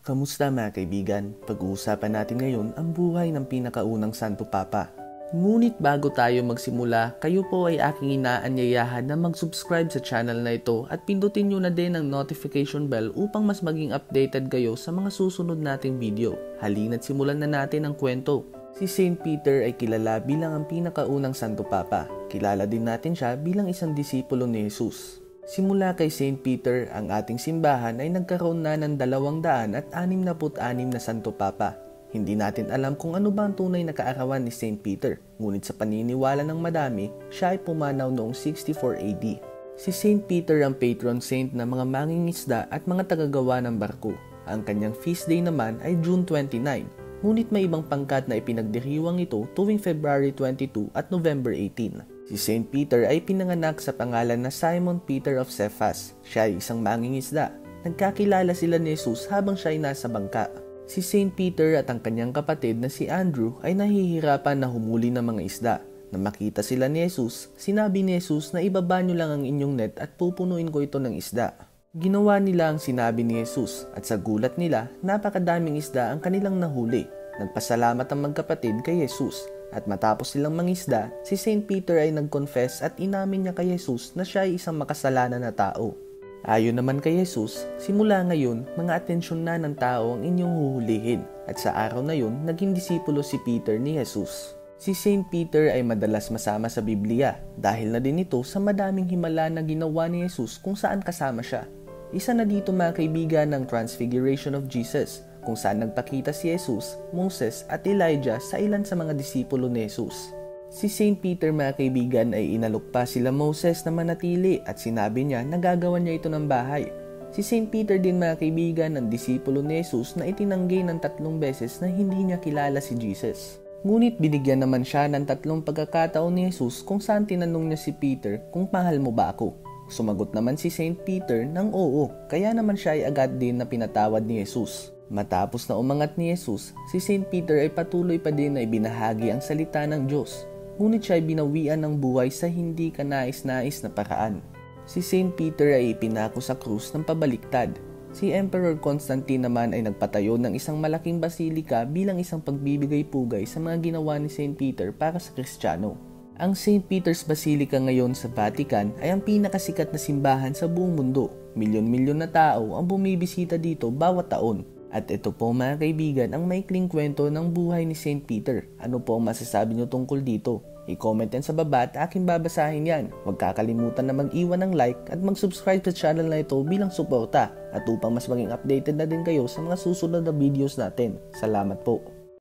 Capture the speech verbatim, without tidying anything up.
Kamusta mga kaibigan? Pag-uusapan natin ngayon ang buhay ng pinakaunang Santo Papa. Ngunit bago tayo magsimula, kayo po ay aking inaanyayahan na mag-subscribe sa channel na ito at pindutin nyo na din ang notification bell upang mas maging updated kayo sa mga susunod nating video. Halina't simulan na natin ang kwento. Si Saint Peter ay kilala bilang ang pinakaunang Santo Papa. Kilala din natin siya bilang isang disipulo ni Jesus. Simula kay Saint Peter, ang ating simbahan ay nagkaroon na ng dalawang daan at anim na put anim na Santo Papa. Hindi natin alam kung ano ba ang tunay na kaarawan ni Saint Peter, ngunit sa paniniwala ng madami, siya ay pumanaw noong sixty-four A D. Si Saint Peter ang patron saint ng mga mangingisda at mga tagagawa ng barko. Ang kanyang feast day naman ay June twenty-nine, ngunit may ibang pangkat na ipinagdiriwang ito tuwing February twenty-two at November eighteen. Si Saint Peter ay pinanganak sa pangalan na Simon Peter of Cephas. Siya ay isang mangingisda. Nagkakilala sila ni Jesus habang siya ay nasa bangka. Si Saint Peter at ang kanyang kapatid na si Andrew ay nahihirapan na humuli ng mga isda. Nang makita sila ni Jesus, sinabi ni Jesus na ibaba nyo lang ang inyong net at pupunuin ko ito ng isda. Ginawa nila ang sinabi ni Jesus at sa gulat nila, napakadaming isda ang kanilang nahuli. Nagpasalamat ang magkapatid kay Jesus. At matapos silang mangisda, si Saint Peter ay nag-confess at inamin niya kay Jesus na siya ay isang makasalanan na tao. Ayon naman kay Jesus, simula ngayon, mga atensyon na ng tao ang inyong huhulihin. At sa araw na yun, naging disipulo si Peter ni Jesus. Si Saint Peter ay madalas masama sa Biblia dahil na din ito sa madaming himala na ginawa ni Jesus kung saan kasama siya. Isa na dito mga kaibigan ng Transfiguration of Jesus, kung saan nagpakita si Jesus, Moses at Elijah sa ilan sa mga disipulo ni Jesus. Si Saint Peter mga kaibigan ay inalok pa sila Moses na manatili at sinabi niya na gagawan niya ito ng bahay. Si Saint Peter din mga kaibigan ang disipulo ni Jesus na itinanggi ng tatlong beses na hindi niya kilala si Jesus. Ngunit binigyan naman siya ng tatlong pagkakataon ni Jesus kung saan tinanong niya si Peter kung mahal mo ba ako. Sumagot naman si Saint Peter ng oo, kaya naman siya ay agad din na pinatawad ni Jesus. Matapos na umangat ni Jesus, si Saint Peter ay patuloy pa din na ibinahagi ang salita ng Diyos. Ngunit siya ay binawian ng buhay sa hindi kanais-nais na paraan. Si Saint Peter ay ipinako sa krus ng pabaliktad. Si Emperor Constantine naman ay nagpatayo ng isang malaking basilika bilang isang pagbibigay-pugay sa mga ginawa ni Saint Peter para sa Kristiyano. Ang Saint Peter's Basilica ngayon sa Vatican ay ang pinakasikat na simbahan sa buong mundo. Milyon-milyon na tao ang bumibisita dito bawat taon. At ito po mga kaibigan ang maikling kwento ng buhay ni Saint Peter. Ano po ang masasabi nyo tungkol dito? I-comment yan sa baba at aking babasahin yan. Huwag kakalimutan na mag-iwan ng like at mag-subscribe sa channel na ito bilang suporta at upang mas maging updated na din kayo sa mga susunod na videos natin. Salamat po.